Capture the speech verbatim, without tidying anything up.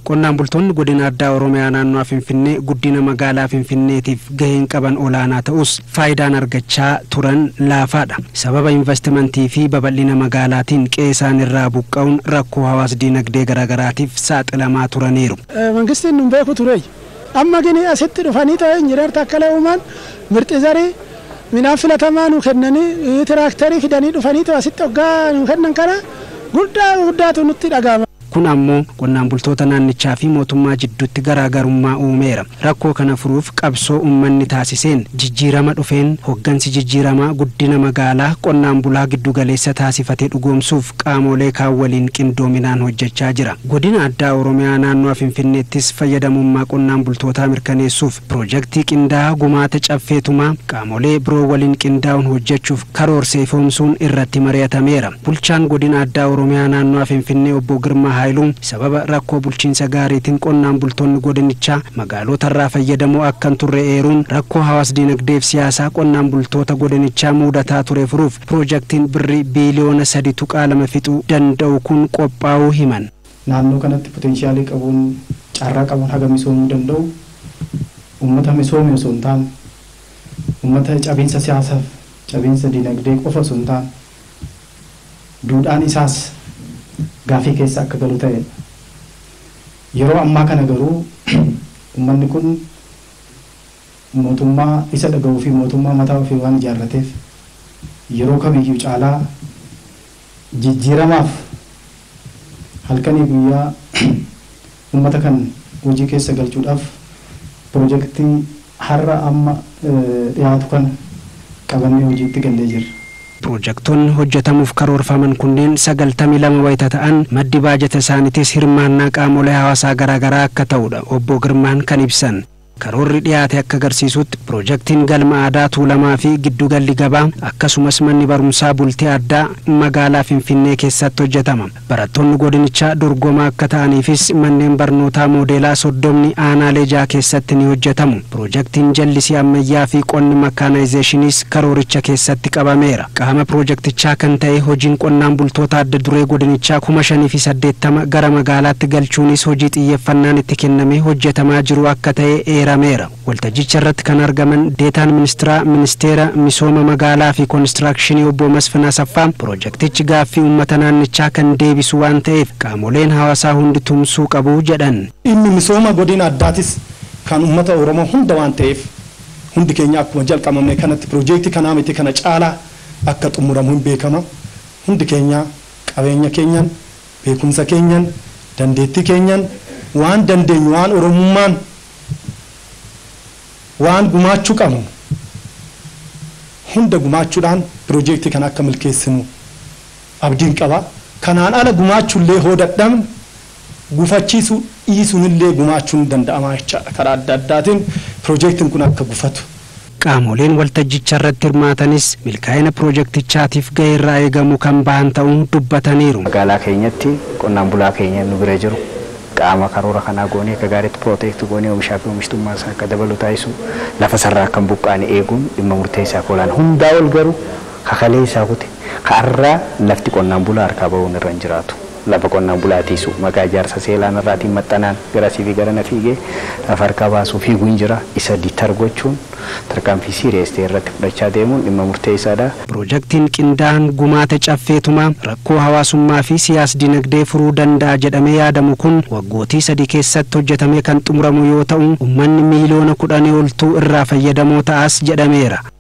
Qonnaan bultoonni godina addaa Oromiyaa naannoo Finfinnee guddina magaalaa Finfinneetiif gaheen qaban olaanaa ta'us faayidaan argachaa turan laafaadha. Sababa investimentii fi babal'ina magaalaatiin qeesaan irraa buqqa'uun rakkoo hawaas dinagdee garaagaraatiif saaxilamaa turaniiru. Mangistiin nu beeku ture. Amma gini asitti dhufanii ta'e injinar Taakkalee Uumaan mirxi zarii midhaan filatamaa nu kennanii tiraaktarii fidanii dhufanii ta'e asitti hoggaa nu kennan kana guddaa guddaatu nutti dhaga'ama. Kun ammoo qonnaan bultoota naannichaa fi mootummaa jidduutti garaagarummaa uumeera. Rakkoo kana furuuf qabsoo uummanni taasiseen jijjiirama dhufeen hoggansi jijjiiramaa guddina magaalaa qonnaan bulaa giddu galeessa taasifatee dhugoomsuuf qaamolee kaan waliin qindoominaan hojjechaa jira. Godina addaa Oromiyaa naannoo Finfinneettis fayyadamummaa qonnaan bultootaa mirkaneessuuf piroojeektii qindaa'aa gumaata caffeetumaa qaamolee biroo waliin qindaa'uun hojjechuuf karoorseefamsuun irratti mari'atameera. Bulchaan godina addaa Oromiyaa naannoo Finfinnee obbo Girmaa Haayiluu sababa rakkoo bulchiinsa gaariitiin qonnaan bultoonni godinichaa magaalota irraa fayyadamoo akkan turre eeruun rakkoo hawaas dinagdeef siyaasaa qonnaan bultoota godinichaa mudataa ture furuuf piroojeektiin birrii biiliyoona sadii tuqaa lama fixuu danda'u kun qophaa'uu himan. Naannoo kanatti potensiyaalii qabuun carraa qabuun haga misoomuu danda'u uummata misoomee osoo hin taane uummata cabiinsa siyaasaaf cabiinsa dinagdee qofa osoo hin taane duudhaan isaas gaafii keessa akka galu ta'e yeroo ammaa kana garuu uummanni kun mootummaa isa dhaga'uu fi mootummaa mataa ofii waan ijaarrateef yeroo kamiyyuu caalaa jijjiiramaaf halkanii guyyaa uummata kan hojii keessa galchuudhaaf piroojeektii har'a amma dhiyaatu kana qabannee hojiitti gallee jirra. Piroojeektoonni hojjetamuuf karoorfaman kunneen sagaltamii lama wayita ta'an maddi baajata isaaniitis hirmaannaa qaamolee hawaasaa garaagaraa akka ta'udha obbo Girmaan kan ibsan. Karoorri dhiyaate akka agarsiisutti piroojeektiin galma aadaa Tuulamaa fi giddugalli gabaa akkasumas manni barumsaa bultii addaa magaalaa Finfinnee keessatti hojjetama. Barattoonni godinichaa dorgomaa akka ta'aniifis manneen barnootaa moodeelaa soddomni aanaalee jaha keessatti ni hojjetamu. Piroojeektiin jallisii ammayyaa fi qonni makaanaayizeeshiniis karooricha keessatti qabameera. Qaama piroojeektichaa kan ta'e hojiin qonnaan bultoota adda duree godinichaa kuma shanii fi saddeettama gara magaalaatti galchuunis hojii xiyyeeffannaan itti kennamee hojjetamaa jiru akka ta'e Rameera. Waltajjicha irratti kan argaman deetaan ministeera ministeera misooma magaalaa fi konistirakshinii obbo Masfina Saffaa piroojeektichi gaaffii uummata naannichaa kan deebisu waan ta'eef qaamoleen hawaasaa hundi tumsuu qabu jedhan. Inni misooma godina addaatis kan uummata Oromoo hunda waan ta'eef hundi keenya akkuma jalqabamne kanatti piroojeektii kanaa miti kana caalaa akka xumuramu hin beekama. Hundi keenya qabeenya keenyan beekumsa keenyan dandeettii keenyan waan dandeenyu waan Oromummaan waan gumaachuu qabnu hunda gumaachuudhaan piroojeektii kana akka milkeessinu abdiin qaba. Kanaan ala gumaachuullee hoo dadhabne gufachiisuu dhiisuunillee gumaachuun danda'ama jechaadha. Karaa adda addaatiin piroojeektiin kun akka gufatu. Qaamoleen waltajjicha irratti hirmaatanis milkaa'ina piroojeektichaatiif gahee irraa eegamu kan bahan ta'uun dubbataniiru. Magaalaa keenyatti qonnaan bulaa keenya nu bira jiru. Qaama karoora kanaa goonee akka gaariitti pirooteekti goonee oomishaa fi oomishtummaa isaa akka dabalu taasisu lafa sarraa kan buqqaane eeguun dhimma murteessaa oolaan hundaa ol garuu kakalee isaa kute har'aa lafti qonnaan bulaa harkaa bahuun irra hin jiraatu. Lafa qonnaan bulaa tiisu maqaa ijaarsa seelaan irraatiin maxxanaan garasii fi garana fiigee lafa harkaa baasuu fiiguu hin jira isa ditar gochuun tarkaanfii siiriyees ta'e irratti fudhachaa deemuun dhimma murteessaadha. Piroojeektiin qindaa'aan gumaata caffeetumaa rakkoo hawaasummaa fi siyaas dinagdee furuu danda'a jedhamee yaadamu kun waggootii sadii keessatti hojjetamee kan xumuramu yoo ta'u uummanni miiliyoona kudhanii oltuu irraa fayyadamoo ta'as jedhameera.